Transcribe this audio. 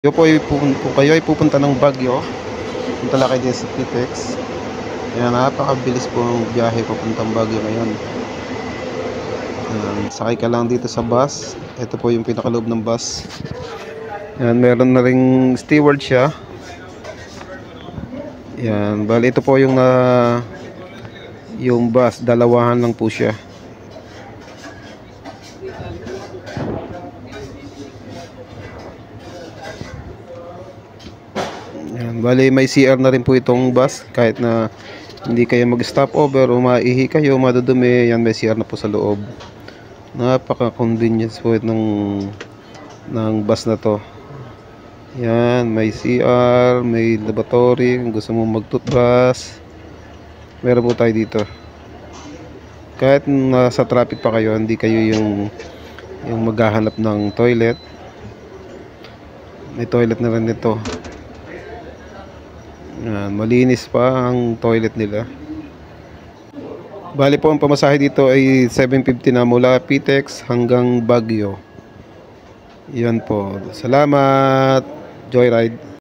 Kung kayo ay pupunta ng Baguio, punta lang kayo din sa PTEX. Ayan, napakabilis po ang biyahe papuntang Baguio ngayon. Ayan, sakay ka lang dito sa bus. Ito po yung pinakaloob ng bus. Ayan, meron na ring steward siya. Ayan, bali ito po yung bus, dalawahan lang po siya. Ayan, bali may CR na rin po itong bus, kahit na hindi kayo mag-stop over o maihi kayo, madudumi, yan may CR na po sa loob. Napaka-convenience po ng bus na to. Yan, may CR, may lavatory, kung gusto mo mag-toothbrush, meron po tayo dito. Kahit nasa traffic pa kayo, hindi kayo yung maghahanap ng toilet. May toilet na rin dito. Yan, malinis pa ang toilet nila. Bali po ang pamasahe dito ay 750 na mula PTEX hanggang Baguio. Yan po. Salamat. Joyride.